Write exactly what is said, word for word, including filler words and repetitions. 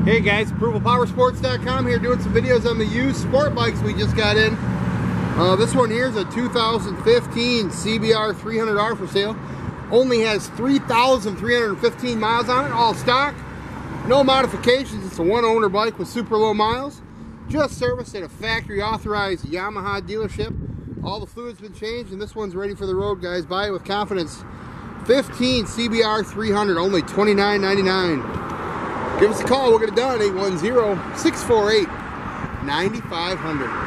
Hey guys, approval power sports dot com here doing some videos on the used sport bikes we just got in. Uh, this one here is a two thousand fifteen C B R three hundred R for sale. Only has three thousand three hundred fifteen miles on it, all stock. No modifications, it's a one owner bike with super low miles. Just serviced at a factory authorized Yamaha dealership. All the fluid's been changed and this one's ready for the road, guys. Buy it with confidence. fifteen C B R three hundred, only twenty-nine ninety-nine. Give us a call, we'll get it done, eight one zero, six four eight, nine five zero zero.